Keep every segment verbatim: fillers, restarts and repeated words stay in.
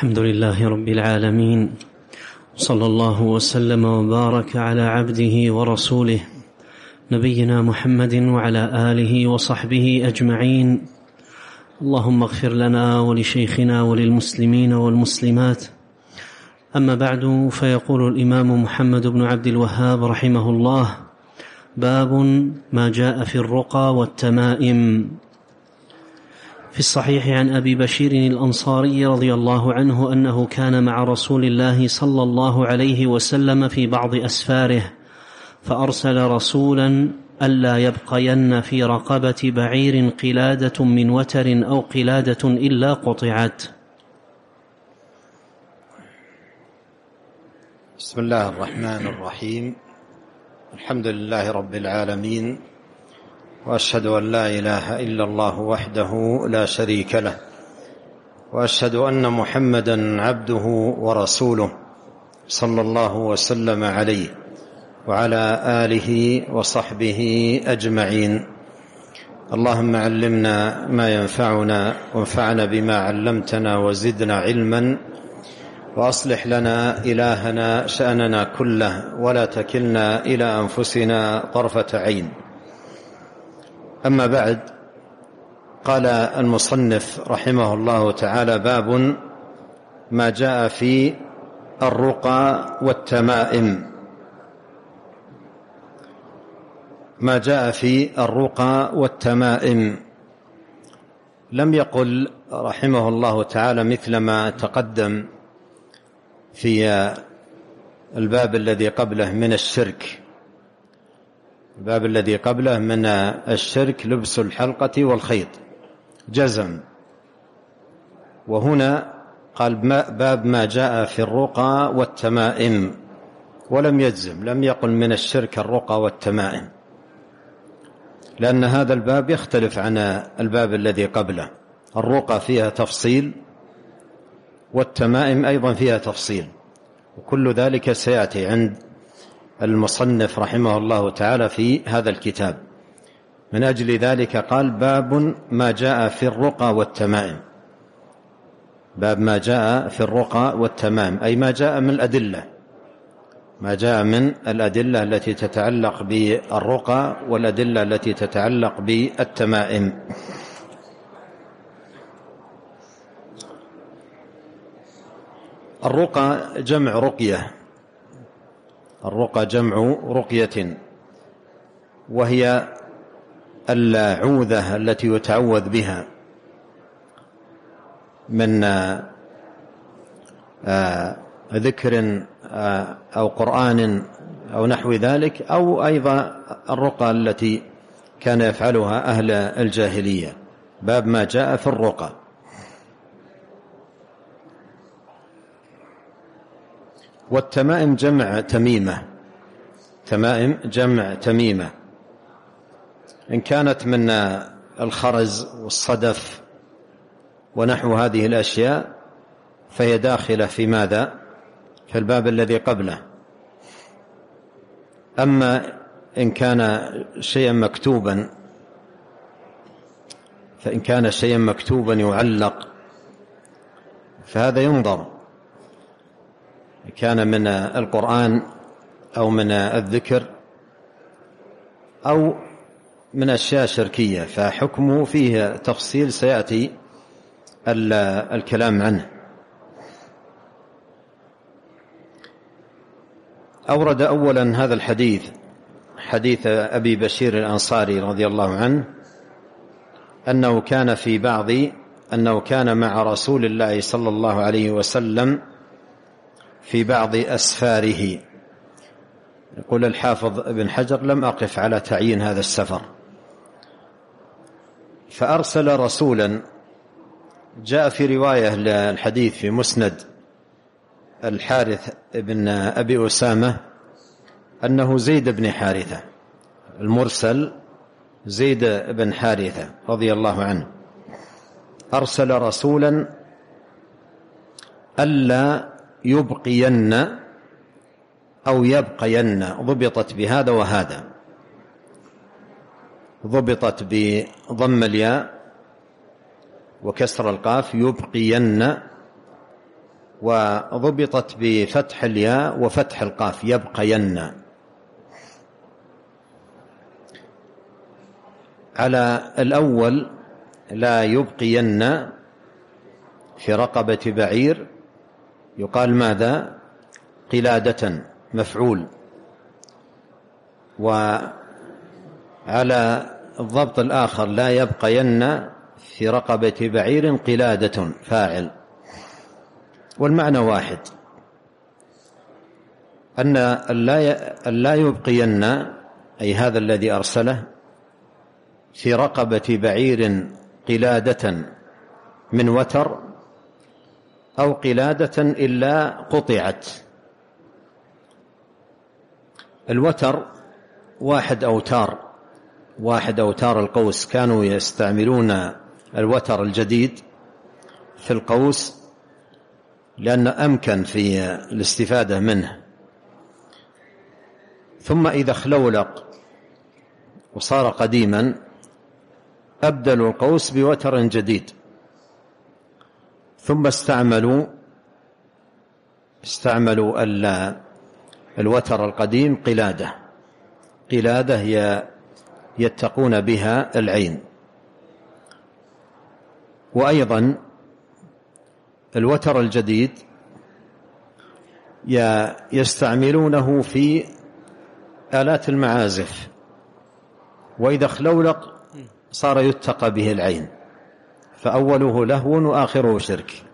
الحمد لله رب العالمين، صلى الله وسلم وبارك على عبده ورسوله نبينا محمد وعلى آله وصحبه أجمعين. اللهم اغفر لنا ولشيخنا وللمسلمين والمسلمات. أما بعد، فيقول الإمام محمد بن عبد الوهاب رحمه الله: باب ما جاء في الرقى والتمائم. في الصحيح عن أبي بشير الأنصاري رضي الله عنه أنه كان مع رسول الله صلى الله عليه وسلم في بعض أسفاره، فأرسل رسولا ألا يبقين في رقبة بعير قلادة من وتر أو قلادة إلا قطعت. بسم الله الرحمن الرحيم. الحمد لله رب العالمين، وأشهد أن لا إله إلا الله وحده لا شريك له، وأشهد أن محمدا عبده ورسوله صلى الله وسلم عليه وعلى آله وصحبه أجمعين. اللهم علمنا ما ينفعنا وانفعنا بما علمتنا وزدنا علما، وأصلح لنا إلهنا شأننا كله، ولا تكلنا إلى أنفسنا طرفة عين. أما بعد، قال المصنف رحمه الله تعالى: باب ما جاء في الرقى والتمائم. ما جاء في الرقى والتمائم. لم يقل رحمه الله تعالى مثل ما تقدم في الباب الذي قبله من الشرك. الباب الذي قبله من الشرك لبس الحلقة والخيط جزم، وهنا قال باب ما جاء في الرقى والتمائم، ولم يجزم، لم يقل من الشرك الرقى والتمائم، لأن هذا الباب يختلف عن الباب الذي قبله. الرقى فيها تفصيل، والتمائم أيضا فيها تفصيل، وكل ذلك سيأتي عند المصنف رحمه الله تعالى في هذا الكتاب. من أجل ذلك قال: باب ما جاء في الرقى والتمائم. باب ما جاء في الرقى والتمائم، أي ما جاء من الأدلة، ما جاء من الأدلة التي تتعلق بالرقى والأدلة التي تتعلق بالتمائم. الرقى جمع رقية، الرقى جمع رقية، وهي العوذة التي يتعوذ بها من ذكر أو قرآن أو نحو ذلك، أو أيضا الرقى التي كان يفعلها أهل الجاهلية. باب ما جاء في الرقى. والتمائم جمع تميمة، تمائم جمع تميمة، إن كانت من الخرز والصدف ونحو هذه الأشياء فهي داخلة في ماذا؟ في الباب الذي قبله. أما إن كان شيئا مكتوبا، فإن كان شيئا مكتوبا يعلق فهذا ينظر، كان من القرآن أو من الذكر أو من أشياء شركية، فحكمه فيه تفصيل سيأتي الكلام عنه. أورد أولا هذا الحديث، حديث أبي بشير الأنصاري رضي الله عنه، أنه كان في بعض أنه كان مع رسول الله صلى الله عليه وسلم في بعض أسفاره. يقول الحافظ ابن حجر: لم أقف على تعيين هذا السفر. فأرسل رسولا، جاء في رواية للحديث في مسند الحارث بن أبي أسامة أنه زيد بن حارثة، المرسل زيد بن حارثة رضي الله عنه، أرسل رسولا ألا يبقين أو يبقين، ضبطت بهذا وهذا، ضبطت بضم الياء وكسر القاف يبقين، وضبطت بفتح الياء وفتح القاف، يبقين. على الأول لا يبقين في رقبة بعير يقال ماذا؟ قلادة، مفعول. وعلى الضبط الآخر لا يبقين في رقبة بعير قلادة، فاعل. والمعنى واحد، أن لا يبقين أي هذا الذي أرسله في رقبة بعير قلادة من وتر أو قلادة إلا قطعت. الوتر واحد أوتار واحد أوتار القوس، كانوا يستعملون الوتر الجديد في القوس لأنه أمكن في الاستفادة منه. ثم إذا خلولق وصار قديما أبدلوا القوس بوتر جديد، ثم استعملوا استعملوا الوتر القديم قلادة. قلادة هي يتقون بها العين. وأيضا الوتر الجديد يستعملونه في آلات المعازف، وإذا خلولق صار يتقى به العين، فأوله لهو وآخره شرك.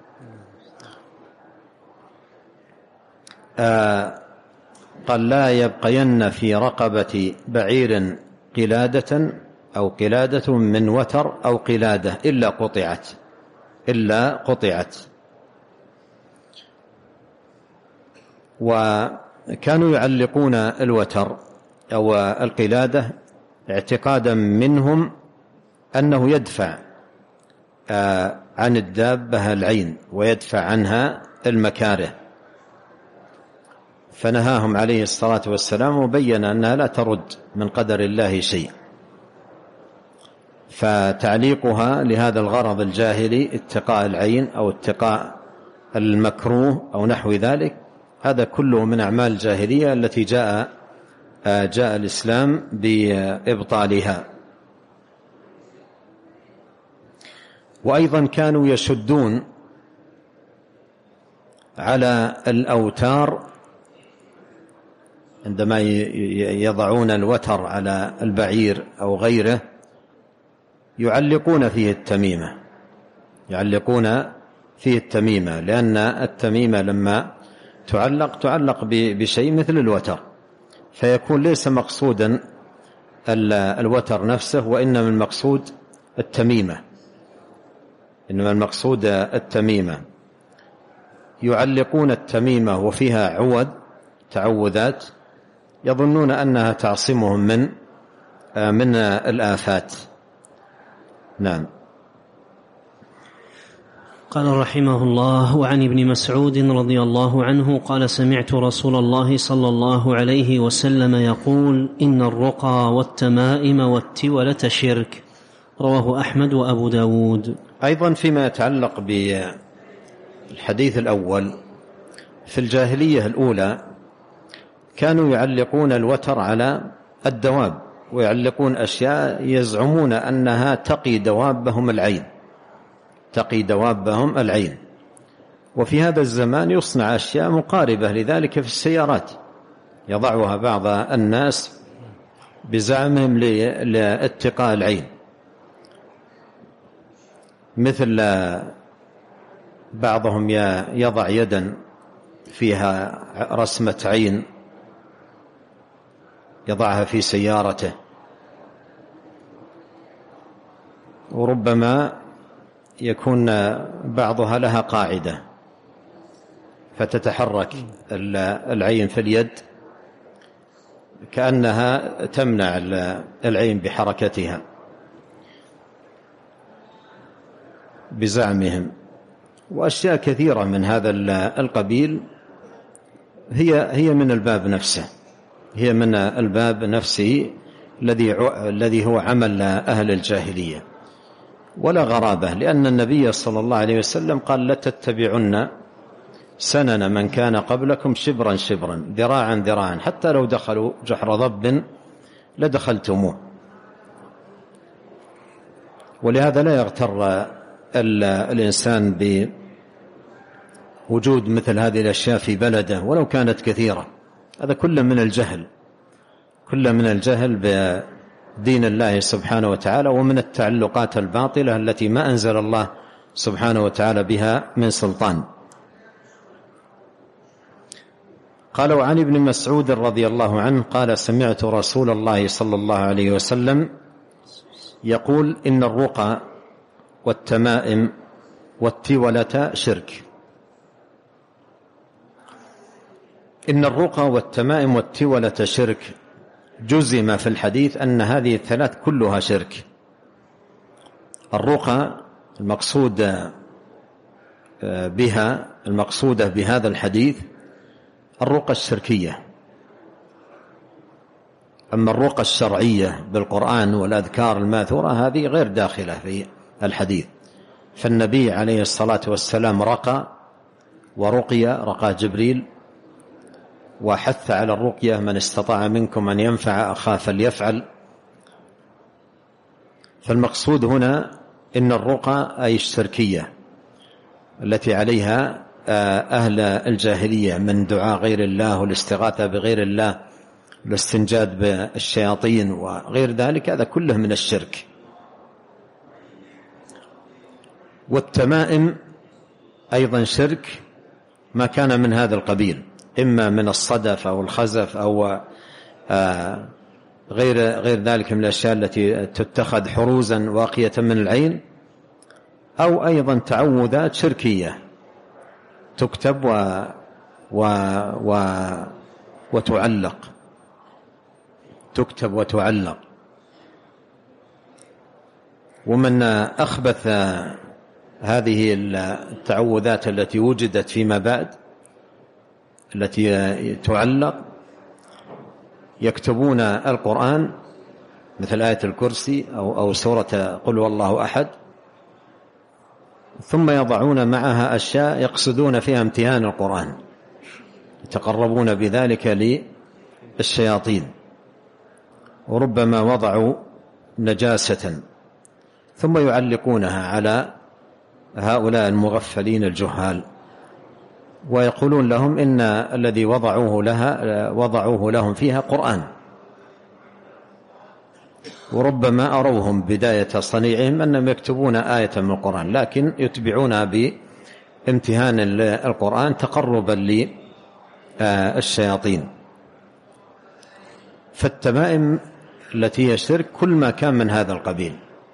آه قال لا يبقين في رقبة بعير قلادة أو قلادة من وتر أو قلادة إلا قطعت إلا قطعت. وكانوا يعلقون الوتر أو القلادة اعتقادا منهم أنه يدفع عن الدابة العين ويدفع عنها المكاره، فنهاهم عليه الصلاة والسلام وبين أنها لا ترد من قدر الله شيء. فتعليقها لهذا الغرض الجاهلي، اتقاء العين أو اتقاء المكروه أو نحو ذلك، هذا كله من أعمال الجاهلية التي جاء جاء الإسلام بإبطالها. وأيضا كانوا يشدون على الأوتار عندما يضعون الوتر على البعير أو غيره، يعلقون فيه التميمة يعلقون فيه التميمة لأن التميمة لما تعلق تعلق بشيء مثل الوتر، فيكون ليس مقصودا الوتر نفسه، وإنما المقصود التميمة إنما المقصود التميمة. يعلقون التميمة وفيها عوذ، تعوذات، يظنون أنها تعصمهم من من الآفات. نعم. قال رحمه الله: وعن ابن مسعود رضي الله عنه قال: سمعت رسول الله صلى الله عليه وسلم يقول: إن الرقى والتمائم والتولة شرك. رواه أحمد وأبو داود. أيضا فيما يتعلق بالحديث الأول، في الجاهلية الأولى كانوا يعلقون الوتر على الدواب، ويعلقون أشياء يزعمون أنها تقي دوابهم العين تقي دوابهم العين وفي هذا الزمان يصنع أشياء مقاربة لذلك في السيارات، يضعها بعض الناس بزعمهم لاتقاء العين، مثل بعضهم يضع يدا فيها رسمة عين يضعها في سيارته، وربما يكون بعضها لها قاعدة فتتحرك العين في اليد كأنها تمنع العين بحركتها بزعمهم. وأشياء كثيرة من هذا القبيل هي هي من الباب نفسه هي من الباب نفسه الذي الذي هو عمل أهل الجاهلية، ولا غرابة، لأن النبي صلى الله عليه وسلم قال: لتتبعن سنن من كان قبلكم شبرا شبرا ذراعا ذراعا حتى لو دخلوا جحر ضب لدخلتموه. ولهذا لا يغتر الإنسان بوجود مثل هذه الأشياء في بلده ولو كانت كثيرة. هذا كله من الجهل، كله من الجهل بدين الله سبحانه وتعالى ومن التعلقات الباطلة التي ما أنزل الله سبحانه وتعالى بها من سلطان. قال: وعن ابن مسعود رضي الله عنه قال: سمعت رسول الله صلى الله عليه وسلم يقول: إن الرقى والتمائم والتولة شرك. إن الرقى والتمائم والتولة شرك، جزم في الحديث أن هذه الثلاث كلها شرك. الرقى المقصود بها المقصودة بهذا الحديث الرقى الشركية. أما الرقى الشرعية بالقرآن والأذكار الماثورة هذه غير داخلة في الحديث. فالنبي عليه الصلاة والسلام رقى ورقية، رقى جبريل، وحث على الرقية: من استطاع منكم أن ينفع أخاه فليفعل. فالمقصود هنا إن الرقى أي الشركية التي عليها أهل الجاهلية من دعاء غير الله والاستغاثة بغير الله والاستنجاد بالشياطين وغير ذلك، هذا كله من الشرك. والتمائم أيضا شرك ما كان من هذا القبيل، إما من الصدف أو الخزف أو غير غير ذلك من الأشياء التي تتخذ حروزا واقية من العين، أو أيضا تعوذات شركية تكتب و و و وتعلق تكتب وتعلق. ومن أخبث هذه التعوذات التي وجدت فيما بعد التي تعلق، يكتبون القرآن مثل آية الكرسي أو أو سورة قل هو الله أحد، ثم يضعون معها أشياء يقصدون فيها امتهان القرآن، يتقربون بذلك للشياطين، وربما وضعوا نجاسة ثم يعلقونها على هؤلاء المغفلين الجهال، ويقولون لهم إن الذي وضعوه لها وضعوه لهم فيها قرآن. وربما أروهم بداية صنيعهم أنهم يكتبون آية من القرآن، لكن يتبعونها بامتهان القرآن تقربا للشياطين. فالتمائم التي هي شرك كل ما كان من هذا القبيل.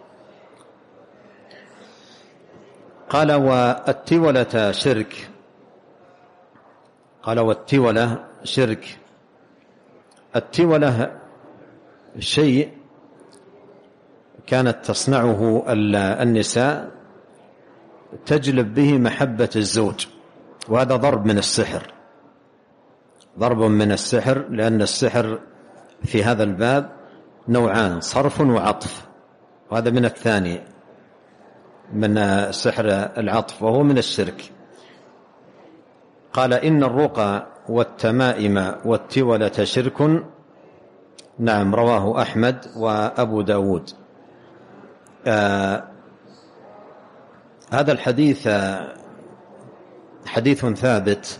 قال: والتولة شرك. قال: والتولة شرك. التولة شيء كانت تصنعه النساء تجلب به محبة الزوج، وهذا ضرب من السحر، ضرب من السحر، لأن السحر في هذا الباب نوعان: صرف وعطف، وهذا من الثاني من سحر العطف وهو من الشرك. قال: إن الرقى والتمائم والتولة شرك. نعم، رواه أحمد وأبو داود. آه هذا الحديث آه حديث ثابت،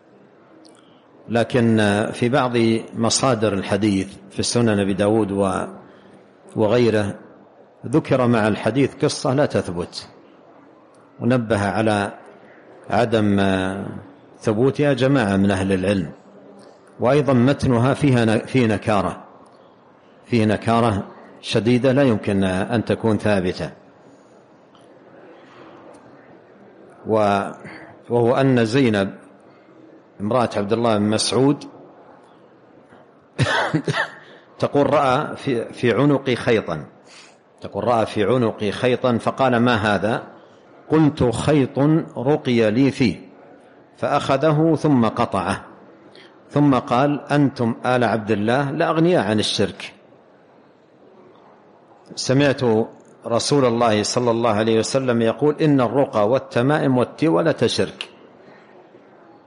لكن آه في بعض مصادر الحديث في سنن أبي داود وغيره ذكر مع الحديث قصة لا تثبت، ونبه على عدم آه ثبوتها جماعة من أهل العلم. وأيضا متنها فيها فيه نكارة فيه نكارة شديدة لا يمكن أن تكون ثابتة، وهو أن زينب امرأة عبد الله بن مسعود تقول: رأى في, في عنقي خيطا تقول رأى في عنقي خيطا فقال: ما هذا؟ قلت: خيط رقي لي فيه، فأخذه ثم قطعه، ثم قال: أنتم آل عبد الله لأغنياء عن الشرك. سمعت رسول الله صلى الله عليه وسلم يقول: إن الرقى والتمائم والتولة شرك.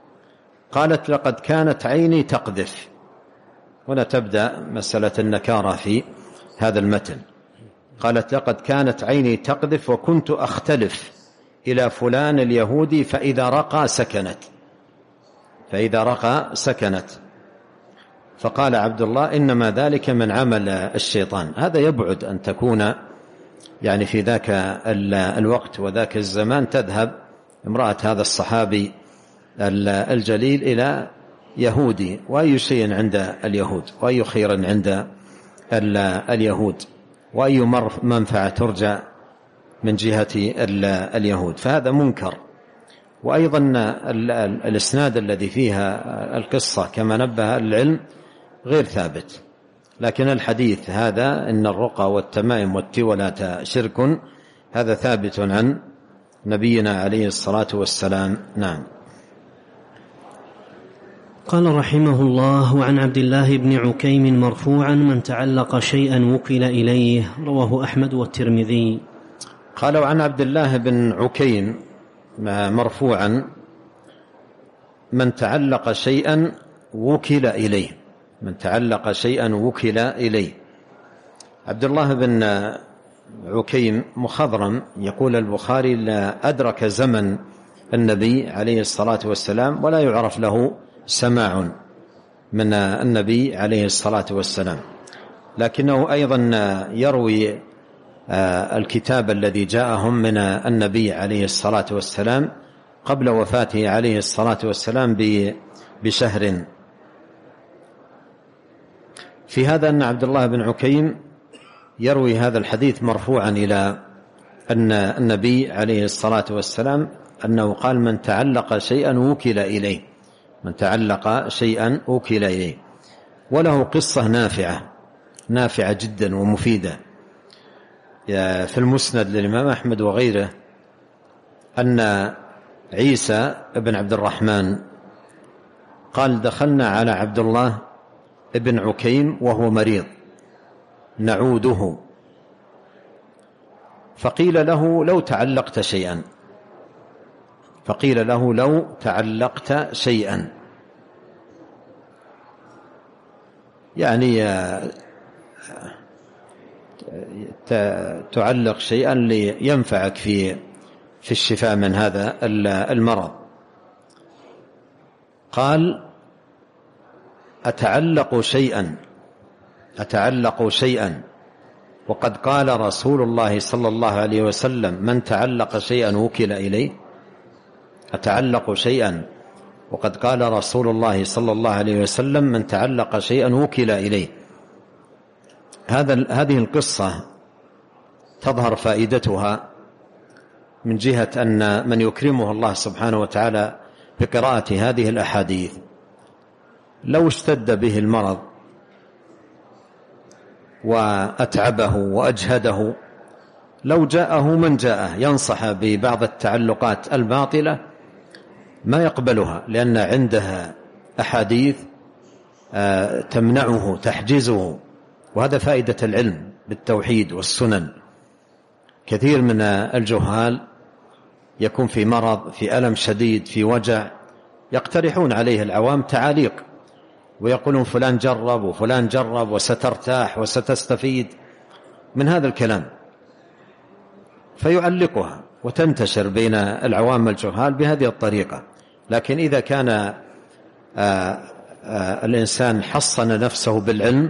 قالت لقد كانت عيني تقذف. هنا تبدأ مسألة النكارة في هذا المتن. قالت لقد كانت عيني تقذف وكنت أختلف إلى فلان اليهودي فإذا رقى سكنت فإذا رقى سكنت فقال عبد الله إنما ذلك من عمل الشيطان. هذا يبعد أن تكون يعني في ذاك الوقت وذاك الزمان تذهب امرأة هذا الصحابي الجليل إلى يهودي، وأي شيء عند اليهود وأي خير عند اليهود وأي منفعة ترجى من جهة اليهود، فهذا منكر. وأيضا الإسناد الذي فيها القصة كما نبه العلم غير ثابت، لكن الحديث هذا إن الرقى والتمائم والتولات شرك هذا ثابت عن نبينا عليه الصلاة والسلام. نعم. قال رحمه الله: وعن عبد الله بن عكيم مرفوعا: من تعلق شيئا وكل إليه. رواه أحمد والترمذي. قال وعن عبد الله بن عكيم مرفوعا: من تعلق شيئا وكل إليه. من تعلق شيئا وكل إليه. عبد الله بن عكيم مخضرم، يقول البخاري: لا أدرك زمن النبي عليه الصلاة والسلام ولا يعرف له سماع من النبي عليه الصلاة والسلام، لكنه أيضا يروي الكتاب الذي جاءهم من النبي عليه الصلاة والسلام قبل وفاته عليه الصلاة والسلام بشهر. في هذا أن عبد الله بن عكيم يروي هذا الحديث مرفوعا إلى أن النبي عليه الصلاة والسلام أنه قال: من تعلق شيئا وكل إليه. من تعلق شيئا وكل إليه. وله قصة نافعة نافعة جدا ومفيدة في المسند للإمام أحمد وغيره، أن عيسى بن عبد الرحمن قال: دخلنا على عبد الله بن عكيم وهو مريض نعوده، فقيل له: لو تعلقت شيئا فقيل له لو تعلقت شيئا يعني تعلق شيئا لينفعك في في الشفاء من هذا المرض. قال: أتعلق شيئا أتعلق شيئا وقد قال رسول الله صلى الله عليه وسلم: من تعلق شيئا وكل إليه. أتعلق شيئا وقد قال رسول الله صلى الله عليه وسلم: من تعلق شيئا وكل إليه. هذا هذه القصة تظهر فائدتها من جهة أن من يكرمه الله سبحانه وتعالى بقراءة هذه الأحاديث لو اشتد به المرض وأتعبه وأجهده، لو جاءه من جاءه ينصح ببعض التعلقات الباطلة ما يقبلها، لأن عندها أحاديث تمنعه تحجزه. وهذا فائدة العلم بالتوحيد والسنن. كثير من الجهال يكون في مرض، في ألم شديد، في وجع، يقترحون عليه العوام تعاليق ويقولون فلان جرب وفلان جرب وسترتاح وستستفيد من هذا الكلام، فيعلقها وتنتشر بين العوام الجهال بهذه الطريقة. لكن إذا كان آآ آآ الإنسان حصن نفسه بالعلم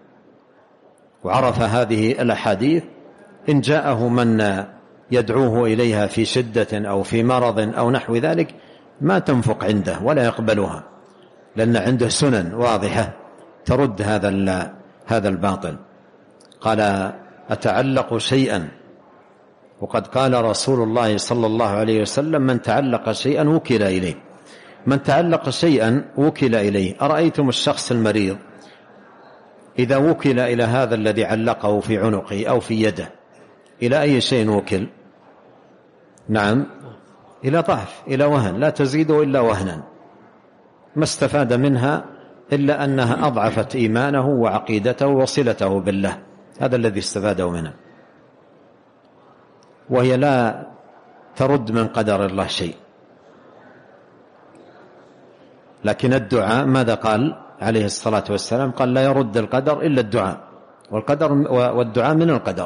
وعرف هذه الأحاديث، إن جاءه من يدعوه إليها في شدة أو في مرض أو نحو ذلك ما تنفق عنده ولا يقبلها، لأن عنده سنن واضحة ترد هذا هذا الباطل. قال: أتعلق شيئا وقد قال رسول الله صلى الله عليه وسلم: من تعلق شيئا وكل إليه. من تعلق شيئا وكل إليه. أرأيتم الشخص المريض إذا وكل إلى هذا الذي علقه في عنقه أو في يده، إلى أي شيء وكل؟ نعم، إلى ضعف، إلى وهن، لا تزيد إلا وهنا، ما استفاد منها إلا أنها أضعفت إيمانه وعقيدته وصلته بالله، هذا الذي استفاده منها، وهي لا ترد من قدر الله شيء. لكن الدعاء ماذا قال عليه الصلاة والسلام؟ قال لا يرد القدر إلا الدعاء، والقدر والدعاء من القدر.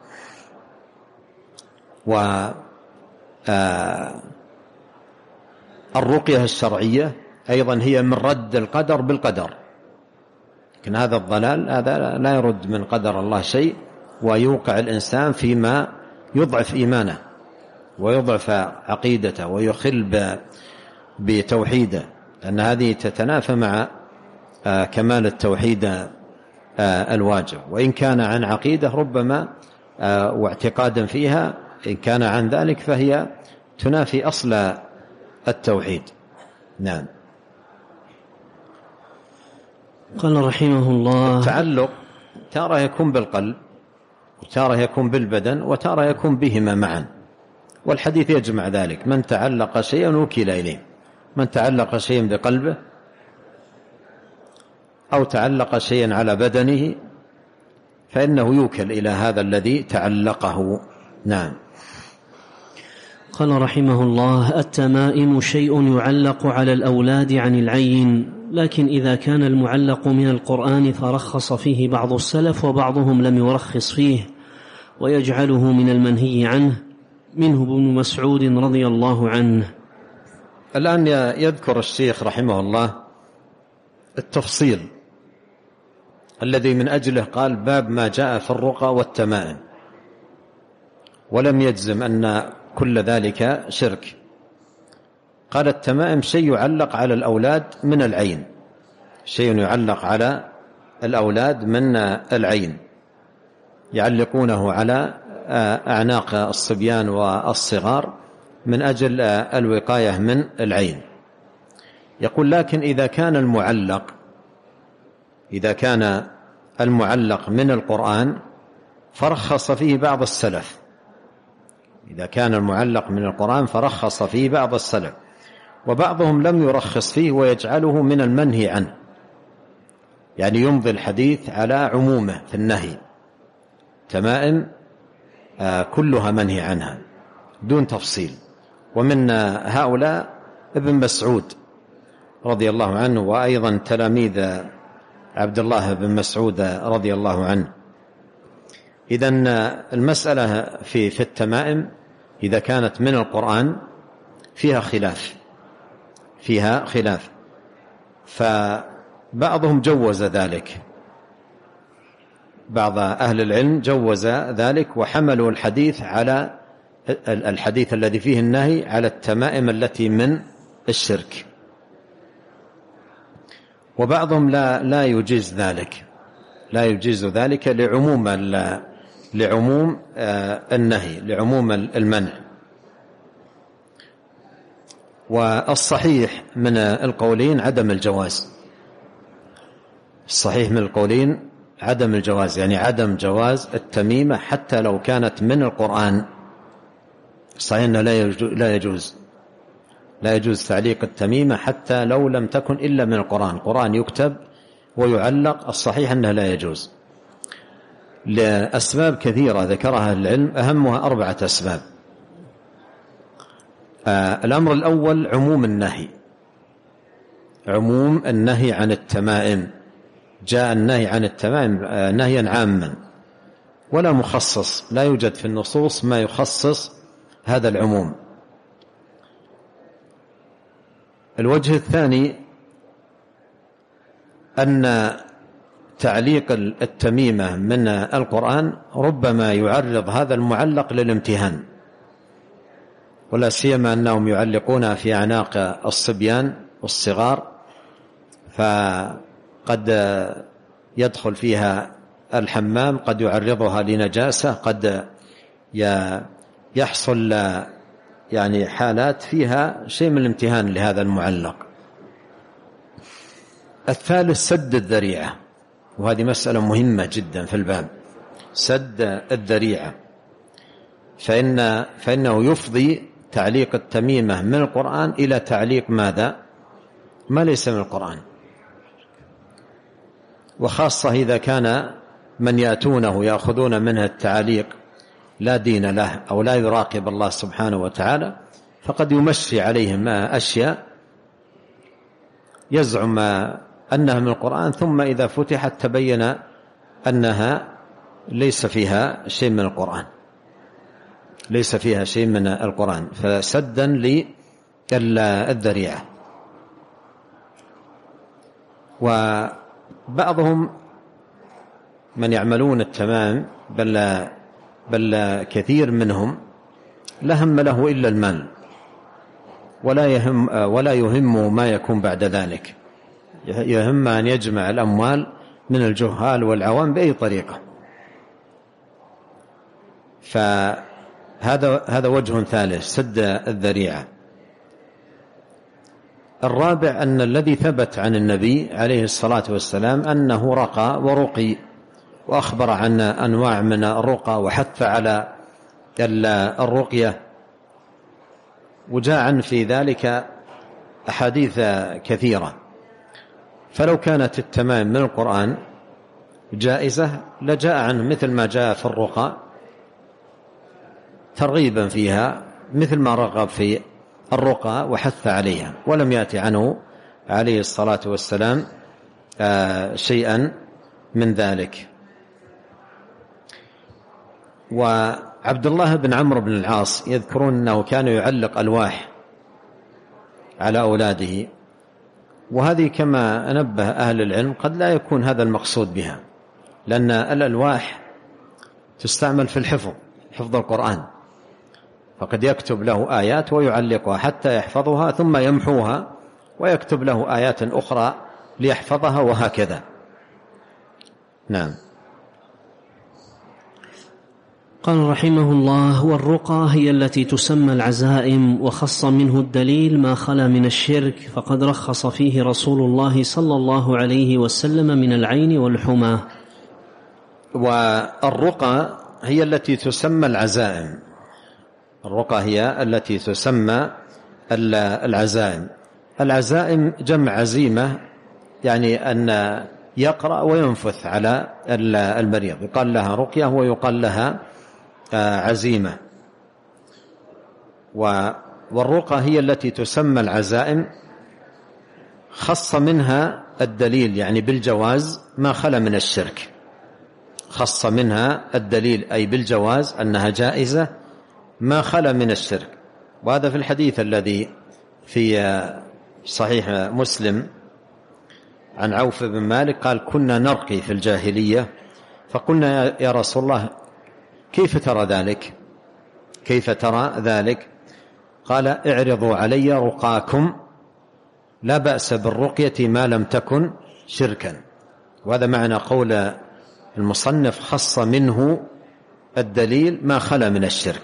والرقية الشرعية أيضا هي من رد القدر بالقدر، لكن هذا الضلال هذا لا يرد من قدر الله شيء، ويوقع الإنسان فيما يضعف إيمانه ويضعف عقيدته ويخل بتوحيده، لأن هذه تتنافى مع كمال التوحيد الواجب. وإن كان عن عقيدة ربما واعتقادا فيها، إن كان عن ذلك فهي تنافي أصل التوحيد. نعم. قال رحمه الله: التعلق تارة يكون بالقلب، وتارة يكون بالبدن، وتارة يكون بهما معا، والحديث يجمع ذلك. من تعلق شيئا وكل إليه، من تعلق شيئا بقلبه أو تعلق شيئا على بدنه فإنه يوكل إلى هذا الذي تعلقه. نعم. قال رحمه الله: التمائم شيء يعلق على الأولاد عن العين، لكن إذا كان المعلق من القرآن فرخص فيه بعض السلف وبعضهم لم يرخص فيه ويجعله من المنهي عنه، منه ابن مسعود رضي الله عنه. الآن يذكر الشيخ رحمه الله التفصيل الذي من أجله قال باب ما جاء في الرقى والتمائم، ولم يجزم أن كل ذلك شرك. قال: التمائم شيء يعلق على الأولاد من العين، شيء يعلق على الأولاد من العين، يعلقونه على أعناق الصبيان والصغار من أجل الوقاية من العين. يقول: لكن إذا كان المعلق إذا كان المعلق من القرآن فرخص فيه بعض السلف، إذا كان المعلق من القرآن فرخص فيه بعض السلف، وبعضهم لم يرخص فيه ويجعله من المنهي عنه، يعني يمضي الحديث على عمومه في النهي. تمائم كلها منهي عنها دون تفصيل. ومن هؤلاء ابن مسعود رضي الله عنه، وأيضا تلاميذ عبد الله بن مسعود رضي الله عنه. إذن المسألة في في التمائم إذا كانت من القرآن فيها خلاف فيها خلاف فبعضهم جوز ذلك، بعض أهل العلم جوز ذلك وحملوا الحديث على الحديث الذي فيه النهي على التمائم التي من الشرك، وبعضهم لا لا يجيز ذلك لا يجيز ذلك لعموم لعموم النهي، لعموم المنع. والصحيح من القولين عدم الجواز، الصحيح من القولين عدم الجواز، يعني عدم جواز التميمة حتى لو كانت من القرآن. صحيح أنه لا يجوز لا يجوز تعليق التميمة حتى لو لم تكن إلا من القرآن، القرآن يكتب ويعلق، الصحيح أنه لا يجوز لأسباب كثيرة ذكرها العلم، أهمها أربعة أسباب. آه الأمر الأول عموم النهي، عموم النهي عن التمائم، جاء النهي عن التمائم آه نهيا عاما ولا مخصص، لا يوجد في النصوص ما يخصص هذا العموم. الوجه الثاني أن تعليق التميمة من القرآن ربما يعرض هذا المعلق للامتهان، ولا سيما أنهم يعلقونها في أعناق الصبيان والصغار، فقد يدخل فيها الحمام، قد يعرضها لنجاسة، قد يحصل يعني حالات فيها شيء من الامتهان لهذا المعلق. الثالث سد الذريعة، وهذه مسألة مهمة جدا في الباب، سد الذريعة، فإن فإنه يفضي تعليق التميمة من القرآن إلى تعليق ماذا؟ ما ليس من القرآن، وخاصة إذا كان من يأتونه يأخذون منه التعليق لا دين له أو لا يراقب الله سبحانه وتعالى، فقد يمشي عليهم أشياء يزعم أنها من القرآن، ثم إذا فتحت تبين أنها ليس فيها شيء من القرآن، ليس فيها شيء من القرآن، فسدا للذريعة. وبعضهم من يعملون التمام، بل, بل كثير منهم لا هم له إلا المال، ولا يهم, ولا يهم ما يكون بعد ذلك، يهم أن يجمع الأموال من الجهال والعوام بأي طريقة. فهذا هذا وجه ثالث، سد الذريعة. الرابع أن الذي ثبت عن النبي عليه الصلاة والسلام أنه رقى ورقي، وأخبر عن أنواع من الرقى وحث على الرقية، وجاء عن في ذلك أحاديث كثيرة. فلو كانت التمام من القرآن جائزة لجاء عنه مثل ما جاء في الرقى ترغيبا فيها، مثل ما رغب في الرقى وحث عليها، ولم يأتي عنه عليه الصلاة والسلام شيئا من ذلك. وعبد الله بن عمرو بن العاص يذكرون أنه كان يعلق ألواح على أولاده، وهذه كما نبه أهل العلم قد لا يكون هذا المقصود بها، لأن الألواح تستعمل في الحفظ، حفظ القرآن، فقد يكتب له آيات ويعلقها حتى يحفظها ثم يمحوها ويكتب له آيات أخرى ليحفظها، وهكذا. نعم. قال رحمه الله: والرقى هي التي تسمى العزائم، وخص منه الدليل ما خلا من الشرك، فقد رخص فيه رسول الله صلى الله عليه وسلم من العين والحمى. والرقى هي التي تسمى العزائم، الرقى هي التي تسمى العزائم. العزائم جمع عزيمة، يعني أن يقرأ وينفث على المريض، يقال لها رقية ويقال لها عزيمة. والرقى هي التي تسمى العزائم، خص منها الدليل يعني بالجواز ما خلا من الشرك، خص منها الدليل أي بالجواز أنها جائزة ما خلا من الشرك. وهذا في الحديث الذي في صحيح مسلم عن عوف بن مالك قال: كنا نرقي في الجاهلية، فقلنا يا رسول الله كيف ترى ذلك؟ كيف ترى ذلك؟ قال: اعرضوا علي رقاكم، لا بأس بالرقية ما لم تكن شركا. وهذا معنى قول المصنف: خص منه الدليل ما خلا من الشرك،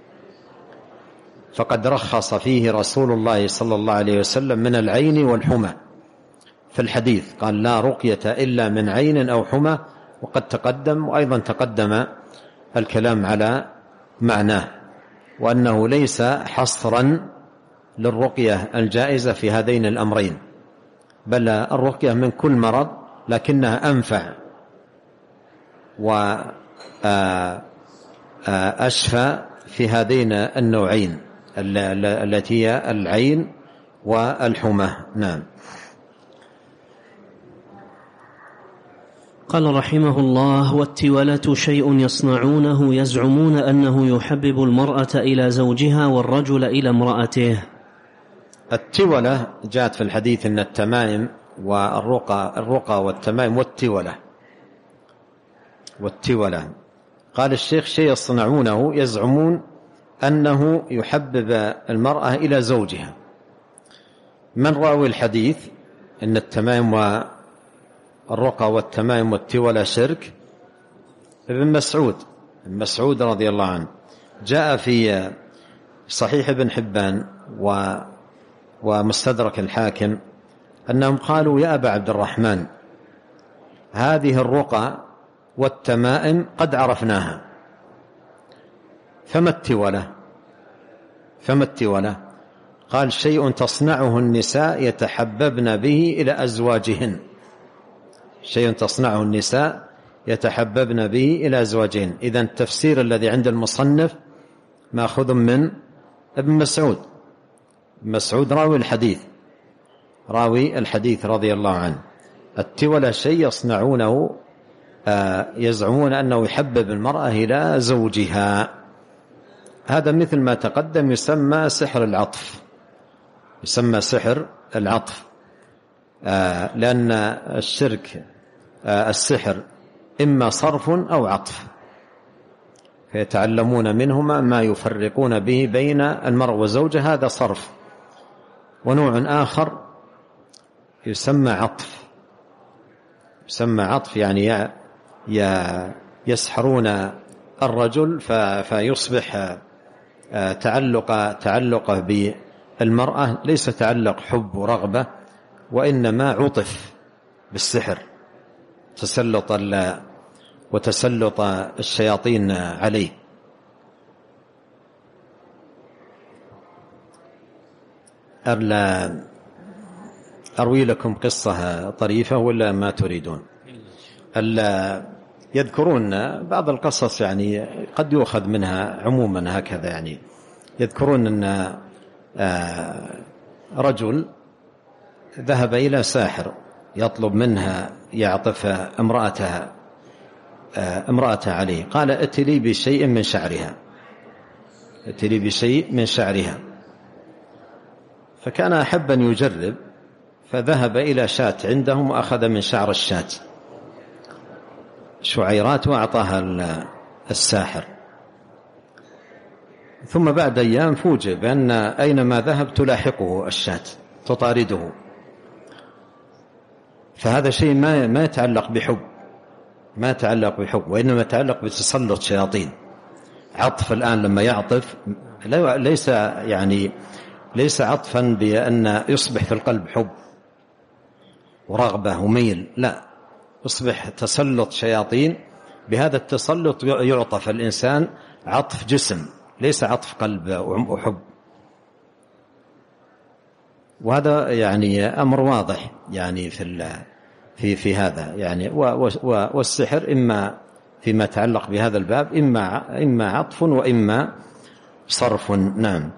فقد رخص فيه رسول الله صلى الله عليه وسلم من العين والحمى. في الحديث قال: لا رقية إلا من عين أو حمى، وقد تقدم وأيضا تقدم الكلام على معناه، وأنه ليس حصرا للرقية الجائزة في هذين الأمرين، بل الرقية من كل مرض، لكنها أنفع وأشفى في هذين النوعين التي هي العين والحمى. نعم. قال رحمه الله: والتولة شيء يصنعونه يزعمون أنه يحبب المرأة إلى زوجها والرجل إلى امرأته. التولة جاءت في الحديث أن التمائم والرقى، الرقى والتمائم والتولة والتولة قال الشيخ: شيء يصنعونه يزعمون أنه يحبب المرأة إلى زوجها. من راوي الحديث أن التمائم والرقى والتمائم والتولة شرك؟ ابن مسعود ابن مسعود رضي الله عنه. جاء في صحيح ابن حبان ومستدرك الحاكم أنهم قالوا: يا أبا عبد الرحمن، هذه الرقى والتمائم قد عرفناها، فما التولة؟ فما التولة؟ قال: شيء تصنعه النساء يتحببن به إلى أزواجهن، شيء تصنعه النساء يتحببن به إلى أزواجهن. إذن التفسير الذي عند المصنف ماخذ من ابن مسعود، مسعود راوي الحديث، راوي الحديث رضي الله عنه: التولى شيء يصنعونه يزعمون أنه يحبب المرأة إلى زوجها. هذا مثل ما تقدم يسمى سحر العطف، يسمى سحر العطف، لأن الشرك السحر إما صرف أو عطف، فيتعلمون منهما ما يفرقون به بين المرء وزوجه، هذا صرف. ونوع آخر يسمى عطف، يسمى عطف يعني يسحرون الرجل فيصبح تعلق تعلقه بالمرأة ليس تعلق حب ورغبة، وإنما عطف بالسحر، تسلط وتسلط الشياطين عليه. أروي لكم قصة طريفة ولا ما تريدون؟ يذكرون بعض القصص يعني قد يؤخذ منها عموما هكذا، يعني يذكرون أن رجل ذهب إلى ساحر يطلب منها يعطف امرأتها امرأتها عليه، قال: ائت لي بشيء من شعرها، ائت لي بشيء من شعرها. فكان أحب أن يجرب، فذهب إلى شاة عندهم وأخذ من شعر الشاة شعيرات وأعطاها الساحر. ثم بعد أيام فوجئ بأن أينما ذهب تلاحقه الشاة تطارده. فهذا شيء ما ما يتعلق بحب، ما يتعلق بحب، وإنما يتعلق بتسلط شياطين. عطف الآن لما يعطف ليس يعني ليس عطفا بأن يصبح في القلب حب ورغبة وميل، لا، يصبح تسلط شياطين. بهذا التسلط يعطف الإنسان عطف جسم، ليس عطف قلب وحب. وهذا يعني أمر واضح يعني في في في هذا يعني. والسحر إما فيما يتعلق بهذا الباب إما إما عطف وإما صرف. نعم.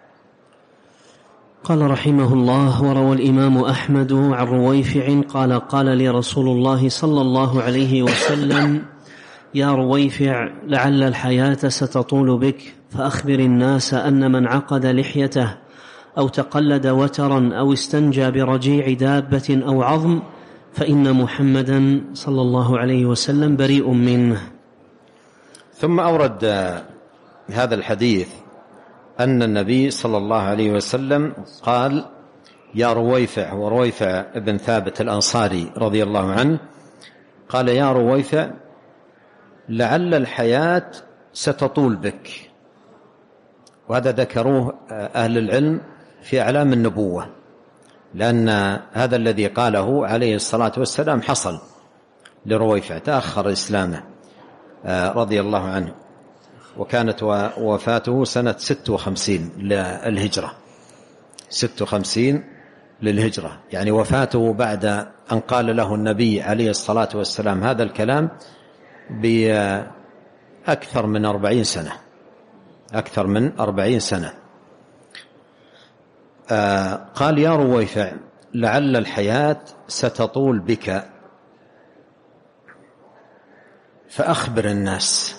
قال رحمه الله: وروى الإمام أحمد عن رويفع قال: قال لي رسول الله صلى الله عليه وسلم: يا رويفع، لعل الحياة ستطول بك، فأخبر الناس أن من عقد لحيته أو تقلد وترا أو استنجى برجيع دابة أو عظم فإن محمدا صلى الله عليه وسلم بريء منه. ثم أورد هذا الحديث أن النبي صلى الله عليه وسلم قال: يا رويفع، ورويفع ابن ثابت الأنصاري رضي الله عنه قال: يا رويفع، لعل الحياة ستطول بك. وهذا ذكروه أهل العلم في أعلام النبوة، لأن هذا الذي قاله عليه الصلاة والسلام حصل لرويفع، تأخر إسلامه رضي الله عنه، وكانت وفاته سنة ست وخمسين للهجرة، ست وخمسين للهجرة، يعني وفاته بعد أن قال له النبي عليه الصلاة والسلام هذا الكلام بأكثر من أربعين سنة، أكثر من أربعين سنة. آه قال: يا رويفع، لعل الحياة ستطول بك، فأخبر الناس،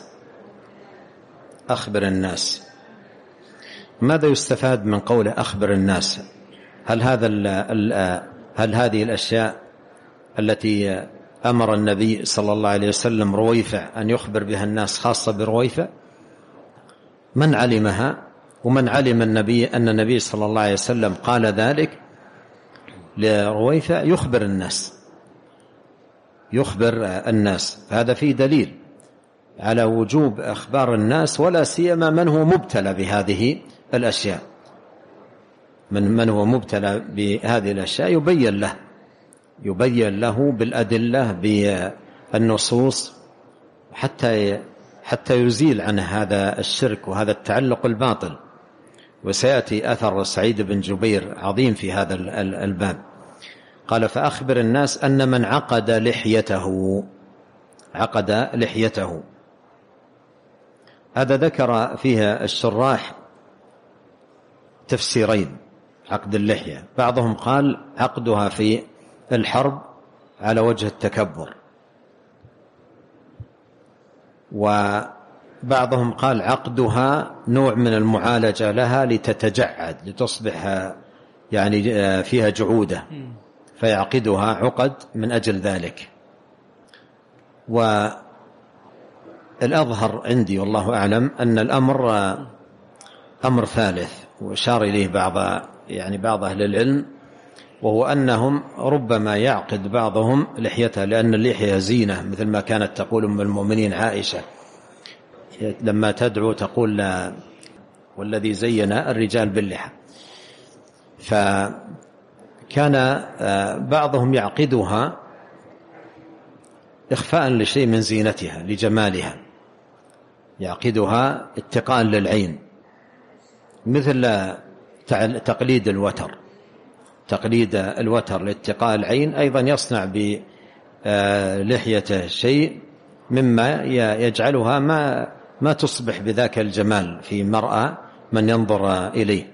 أخبر الناس. ماذا يستفاد من قوله أخبر الناس؟ هل هذا ال ال هل هذه الأشياء التي أمر النبي صلى الله عليه وسلم رويفع أن يخبر بها الناس خاصة برويفع؟ من علمها؟ ومن علم النبي أن النبي صلى الله عليه وسلم قال ذلك لرويفع يخبر الناس، يخبر الناس. فهذا فيه دليل على وجوب أخبار الناس، ولا سيما من هو مبتلى بهذه الأشياء. من من هو مبتلى بهذه الأشياء يبين له يبين له بالأدلة بالنصوص حتى حتى يزيل عنه هذا الشرك وهذا التعلق الباطل. وسيأتي أثر سعيد بن جبير عظيم في هذا الباب. قال: فأخبر الناس أن من عقد لحيته عقد لحيته هذا ذكر فيها الشراح تفسيرين. عقد اللحية. بعضهم قال عقدها في الحرب على وجه التكبر، وبعضهم قال عقدها نوع من المعالجة لها لتتجعد، لتصبح يعني فيها جعودة، فيعقدها عقد من أجل ذلك. والأظهر عندي والله أعلم أن الأمر أمر ثالث، وأشار إليه بعض يعني بعض أهل العلم، وهو أنهم ربما يعقد بعضهم لحيته، لأن اللحية زينة، مثل ما كانت تقول أم المؤمنين عائشة لما تدعو تقول والذي زين الرجال باللحى. فكان بعضهم يعقدها إخفاء لشيء من زينتها لجمالها، يعقدها اتقاء للعين، مثل تقليد الوتر. تقليد الوتر لاتقاء العين أيضا يصنع بلحيته شيء مما يجعلها ما ما تصبح بذاك الجمال في مرأة من ينظر إليه.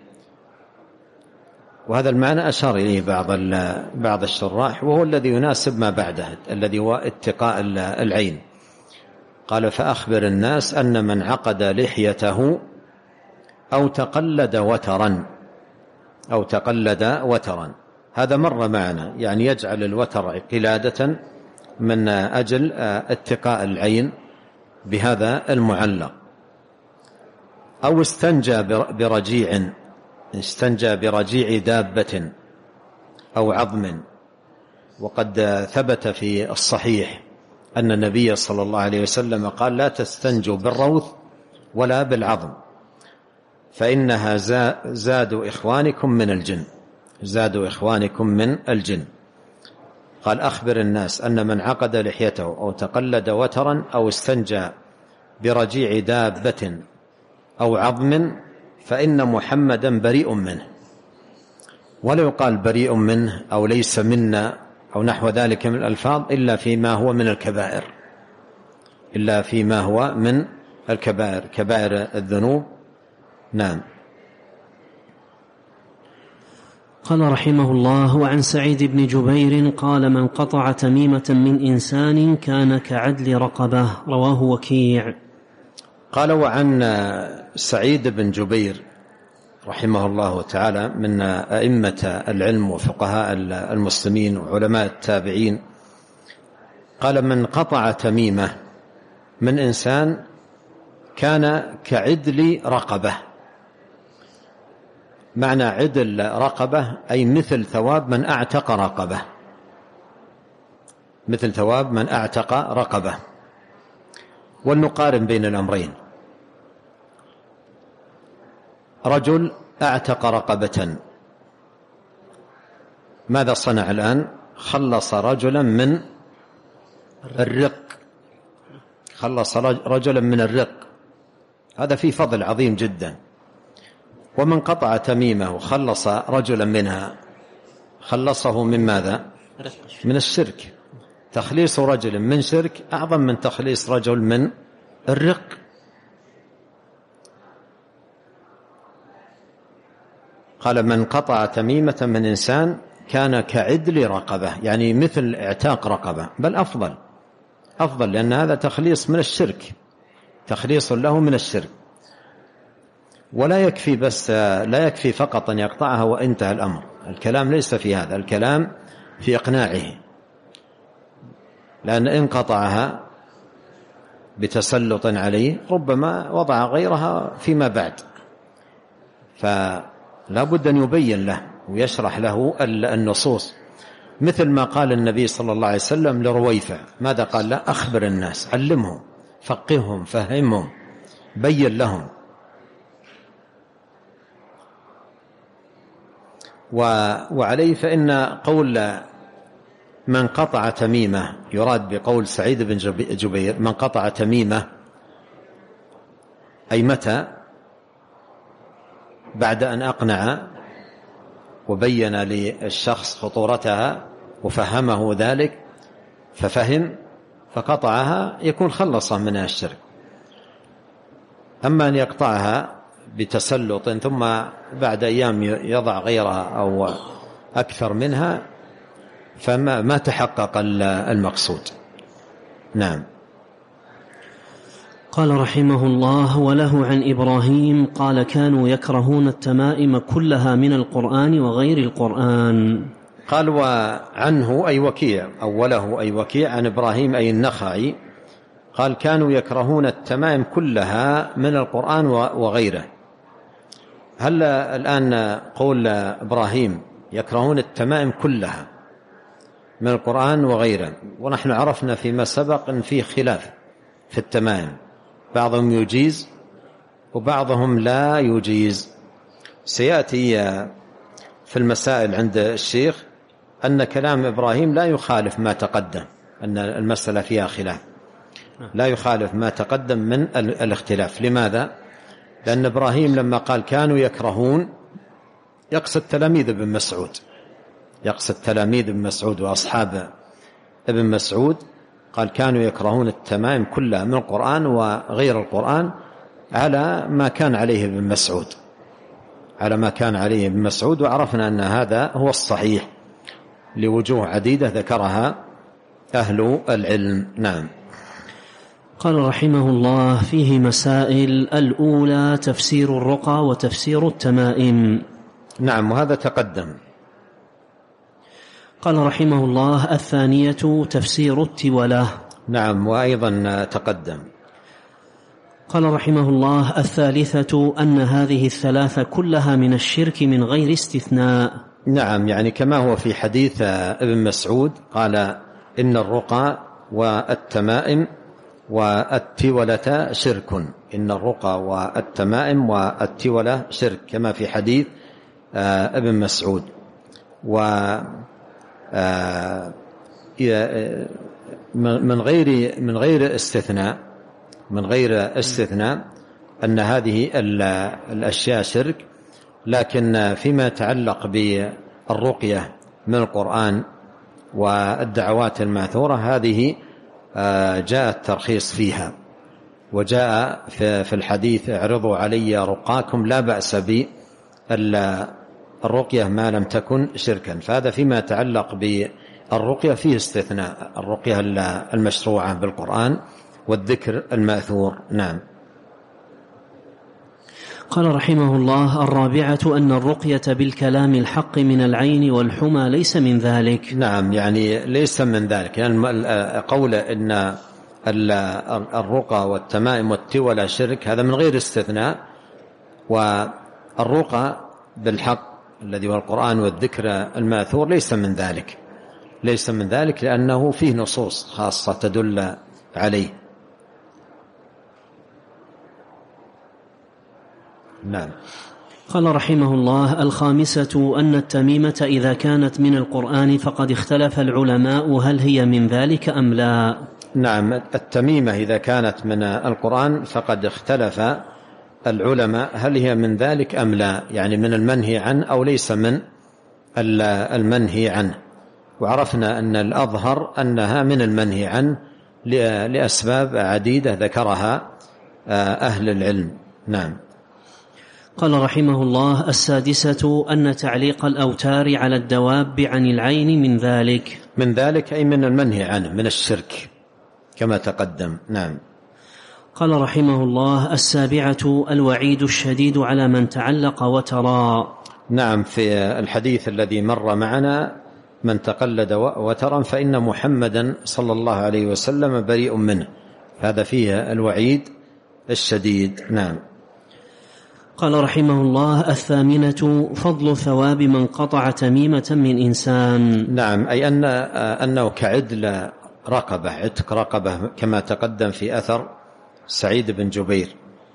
وهذا المعنى أشار إليه بعض بعض الشراح، وهو الذي يناسب ما بعده، الذي هو اتقاء العين. قال فأخبر الناس أن من عقد لحيته أو تقلد وترا أو تقلد وترا، هذا مر معنا، يعني يجعل الوتر قلادة من أجل اتقاء العين بهذا المعلق، أو استنجى برجيع، استنجى برجيع دابة أو عظم. وقد ثبت في الصحيح أن النبي صلى الله عليه وسلم قال لا تستنجوا بالروث ولا بالعظم، فإنها زاد إخوانكم من الجن، زاد إخوانكم من الجن. قال أخبر الناس أن من عقد لحيته أو تقلد وترا أو استنجى برجيع دابة أو عظم فإن محمدا بريء منه. ولا يقال بريء منه أو ليس منا أو نحو ذلك من الألفاظ إلا فيما هو من الكبائر، إلا فيما هو من الكبائر، كبائر الذنوب. نعم. قال رحمه الله: وعن سعيد بن جبير قال: من قطع تميمة من إنسان كان كعدل رقبة. رواه وكيع. قال وعن سعيد بن جبير رحمه الله تعالى من أئمة العلم وفقهاء المسلمين وعلماء التابعين، قال من قطع تميمة من إنسان كان كعدل رقبة. معنى عدل رقبة أي مثل ثواب من أعتق رقبة، مثل ثواب من أعتق رقبة. ولنقارن بين الأمرين. رجل أعتق رقبة، ماذا صنع الآن؟ خلص رجلا من الرق، خلص رجلا من الرق، هذا فيه فضل عظيم جدا. ومن قطع تميمه وخلص رجلا منها، خلصه من ماذا؟ من الشرك. تخليص رجل من شرك أعظم من تخليص رجل من الرق. قال من قطع تميمة من إنسان كان كعدل رقبة، يعني مثل اعتاق رقبة، بل أفضل أفضل لأن هذا تخليص من الشرك، تخليص له من الشرك. ولا يكفي بس لا يكفي فقط أن يقطعها وانتهى الأمر، الكلام ليس في هذا، الكلام في إقناعه، لأن إن قطعها بتسلط عليه ربما وضع غيرها فيما بعد، فلا بد أن يبين له ويشرح له النصوص، مثل ما قال النبي صلى الله عليه وسلم لرويفع. ماذا قال له؟ أخبر الناس، علمهم، فقههم، فهمهم، بين لهم. وعليه فإن قول من قطع تميمة يراد بقول سعيد بن جبير من قطع تميمة، أي متى؟ بعد أن أقنع وبين للشخص خطورتها وفهمه ذلك ففهم فقطعها، يكون خلص منها الشرك. أما أن يقطعها بتسلط ثم بعد أيام يضع غيرها أو أكثر منها، فما ما تحقق المقصود. نعم. قال رحمه الله: وله عن إبراهيم قال: كانوا يكرهون التمائم كلها من القرآن وغير القرآن. قال وعنه أي وكيع، أو وله أي وكيع، عن إبراهيم أي النخعي قال: كانوا يكرهون التمائم كلها من القرآن وغيره. هل الآن قول إبراهيم يكرهون التمائم كلها من القرآن وغيره؟ ونحن عرفنا فيما سبق أن فيه خلاف في التمائم، بعضهم يجيز وبعضهم لا يجيز. سيأتي في المسائل عند الشيخ أن كلام إبراهيم لا يخالف ما تقدم، أن المسألة فيها خلاف، لا يخالف ما تقدم من الاختلاف. لماذا؟ لأن إبراهيم لما قال كانوا يكرهون يقصد تلاميذ ابن مسعود، يقصد تلاميذ ابن مسعود وأصحاب ابن مسعود. قال كانوا يكرهون التمائم كلها من القرآن وغير القرآن على ما كان عليه ابن مسعود، على ما كان عليه ابن مسعود. وعرفنا أن هذا هو الصحيح لوجوه عديدة ذكرها أهل العلم. نعم. قال رحمه الله: فيه مسائل. الأولى تفسير الرقى وتفسير التمائم. نعم، وهذا تقدم. قال رحمه الله: الثانية تفسير التولة. نعم، وأيضا تقدم. قال رحمه الله: الثالثة أن هذه الثلاثة كلها من الشرك من غير استثناء. نعم، يعني كما هو في حديث ابن مسعود قال: إن الرقى والتمائم والتولة شرك، إن الرقى والتمائم والتولة شرك، كما في حديث ابن مسعود. و من غير من غير استثناء من غير استثناء أن هذه الأشياء شرك. لكن فيما يتعلق بالرقية من القرآن والدعوات الماثورة هذه جاء الترخيص فيها، وجاء في الحديث: اعرضوا علي رقاكم لا بأس بالرقية ما لم تكن شركا. فهذا فيما يتعلق بالرقية فيه استثناء، الرقية المشروعة بالقرآن والذكر المأثور. نعم. قال رحمه الله: الرابعة أن الرقية بالكلام الحق من العين والحمى ليس من ذلك. نعم، يعني ليس من ذلك، يعني قول إن الرقى والتمائم والتولى شرك هذا من غير استثناء. والرقى بالحق الذي هو القرآن والذكر الماثور ليس من ذلك، ليس من ذلك لأنه فيه نصوص خاصة تدل عليه. نعم. قال رحمه الله: الخامسة أن التميمة إذا كانت من القرآن فقد اختلف العلماء هل هي من ذلك أم لا. نعم، التميمة إذا كانت من القرآن فقد اختلف العلماء هل هي من ذلك أم لا، يعني من المنهي عنه أو ليس من المنهي عنه. وعرفنا أن الأظهر أنها من المنهي عنه لأسباب عديدة ذكرها أهل العلم. نعم. قال رحمه الله: السادسة أن تعليق الأوتار على الدواب عن العين من ذلك. من ذلك أي من المنهي عنه، من الشرك كما تقدم. نعم. قال رحمه الله: السابعة الوعيد الشديد على من تعلق وترى. نعم، في الحديث الذي مر معنا: من تقلد وترا فإن محمدا صلى الله عليه وسلم بريء منه. هذا فيه الوعيد الشديد. نعم. قال رحمه الله: الثامنة فضل ثواب من قطع تميمة من إنسان. نعم، أي أن أنه كعدل رقبة، عتق رقبة، كما تقدم في أثر سعيد بن جبير.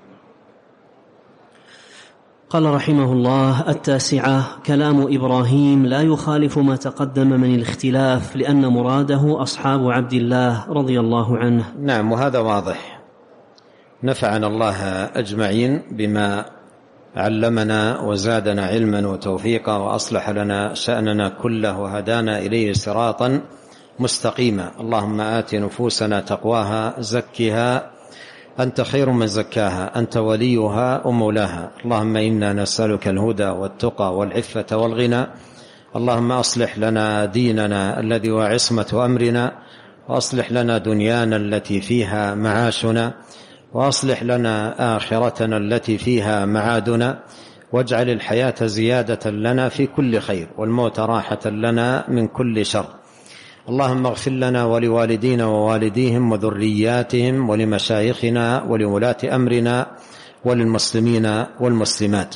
قال رحمه الله: التاسعة كلام إبراهيم لا يخالف ما تقدم من الاختلاف، لأن مراده أصحاب عبد الله رضي الله عنه. نعم، وهذا واضح. نفعنا الله أجمعين بما علمنا وزادنا علما وتوفيقا، وأصلح لنا شأننا كله، وهدانا إليه صراطا مستقيما. اللهم آت نفوسنا تقواها، زكها أنت خير من زكاها، أنت وليها ومولاها. اللهم إنا نسألك الهدى والتقى والعفة والغنى. اللهم أصلح لنا ديننا الذي هو عصمة أمرنا، وأصلح لنا دنيانا التي فيها معاشنا، وأصلح لنا آخرتنا التي فيها معادنا، واجعل الحياة زيادة لنا في كل خير، والموت راحة لنا من كل شر. اللهم اغفر لنا ولوالدينا ووالديهم وذرياتهم ولمشايخنا ولولاة أمرنا وللمسلمين والمسلمات.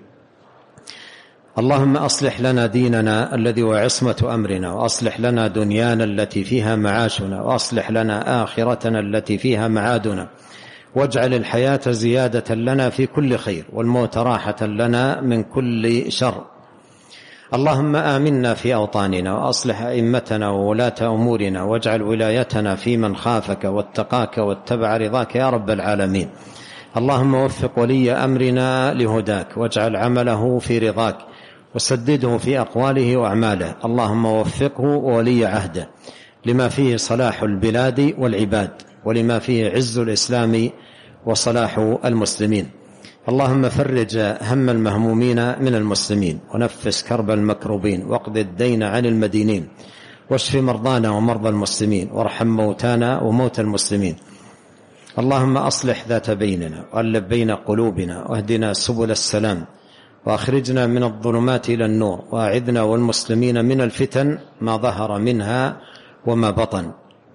اللهم أصلح لنا ديننا الذي هو عصمة أمرنا، وأصلح لنا دنيانا التي فيها معاشنا، وأصلح لنا آخرتنا التي فيها معادنا، واجعل الحياة زيادة لنا في كل خير، والموت راحة لنا من كل شر. اللهم آمنا في أوطاننا، وأصلح أئمتنا وولاة أمورنا، واجعل ولايتنا في من خافك واتقاك واتبع رضاك يا رب العالمين. اللهم وفق ولي أمرنا لهداك، واجعل عمله في رضاك، وسدده في أقواله وأعماله. اللهم وفقه وولي عهده لما فيه صلاح البلاد والعباد، ولما فيه عز الإسلام وصلاح المسلمين. اللهم فرج هم المهمومين من المسلمين، ونفس كرب المكروبين، واقض الدين عن المدينين، واشف مرضانا ومرضى المسلمين، وارحم موتانا وموتى المسلمين. اللهم أصلح ذات بيننا، وألف بين قلوبنا، واهدنا سبل السلام، وأخرجنا من الظلمات إلى النور، وأعذنا والمسلمين من الفتن ما ظهر منها وما بطن.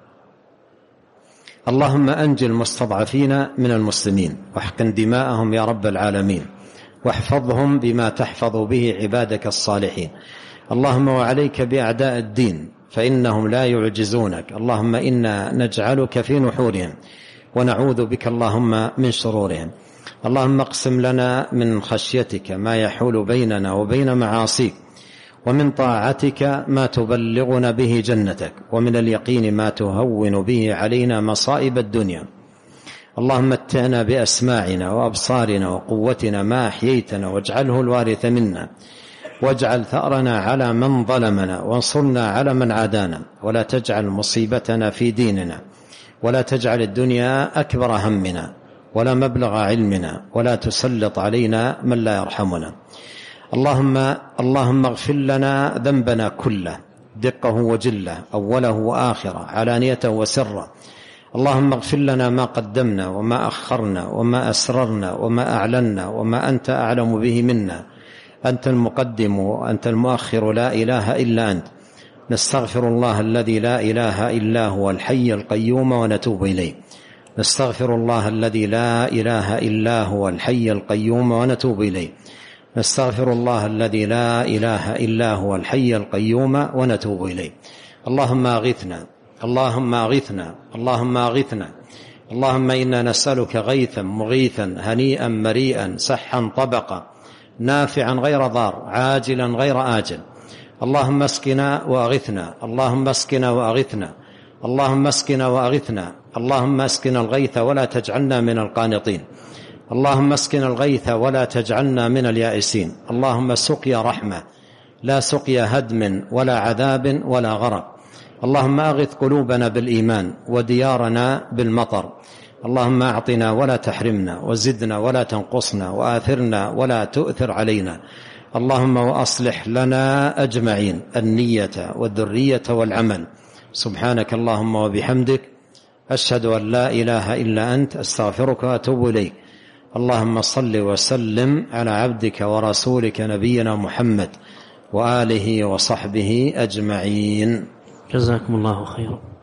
اللهم أنجي المستضعفين من المسلمين، واحقن دماءهم يا رب العالمين، واحفظهم بما تحفظ به عبادك الصالحين. اللهم وعليك بأعداء الدين فإنهم لا يعجزونك. اللهم إنا نجعلك في نحورهم، ونعوذ بك اللهم من شرورهم. اللهم اقسم لنا من خشيتك ما يحول بيننا وبين معاصيك، ومن طاعتك ما تبلغنا به جنتك، ومن اليقين ما تهون به علينا مصائب الدنيا. اللهم متعنا بأسماعنا وأبصارنا وقوتنا ما أحييتنا، واجعله الوارث منا، واجعل ثأرنا على من ظلمنا، وانصرنا على من عادانا، ولا تجعل مصيبتنا في ديننا، ولا تجعل الدنيا أكبر همنا ولا مبلغ علمنا، ولا تسلط علينا من لا يرحمنا. اللهم اللهم اغفر لنا ذنبنا كله، دقه وجله، أوله وآخره، علانيته وسره. اللهم اغفر لنا ما قدمنا وما أخرنا وما أسررنا وما أعلنا وما أنت أعلم به منا. أنت المقدم وأنت المؤخر، لا إله إلا أنت. نستغفر الله الذي لا إله إلا هو الحي القيوم ونتوب إليه. نستغفر الله الذي لا إله إلا هو الحي القيوم ونتوب إليه. نستغفر الله الذي لا إله إلا هو الحي القيوم ونتوب إليه. اللهم أغثنا، اللهم أغثنا، اللهم أغثنا. اللهم إنا نسألك غيثا مغيثا هنيئا مريئا سحا طبقا نافعا غير ضار عاجلا غير آجل. اللهم اسقنا وأغثنا، اللهم اسقنا وأغثنا، اللهم اسقنا وأغثنا. اللهم اسقنا الغيث ولا تجعلنا من القانطين. اللهم اسقنا الغيث ولا تجعلنا من اليائسين. اللهم سقيا رحمة لا سقيا هدم ولا عذاب ولا غرق. اللهم أغث قلوبنا بالإيمان، وديارنا بالمطر. اللهم أعطنا ولا تحرمنا، وزدنا ولا تنقصنا، وآثرنا ولا تؤثر علينا. اللهم وأصلح لنا أجمعين النية والذرية والعمل. سبحانك اللهم وبحمدك، أشهد أن لا إله إلا أنت، أستغفرك وأتوب إليك. اللهم صل وسلم على عبدك ورسولك نبينا محمد وآله وصحبه أجمعين. جزاكم الله خيرا.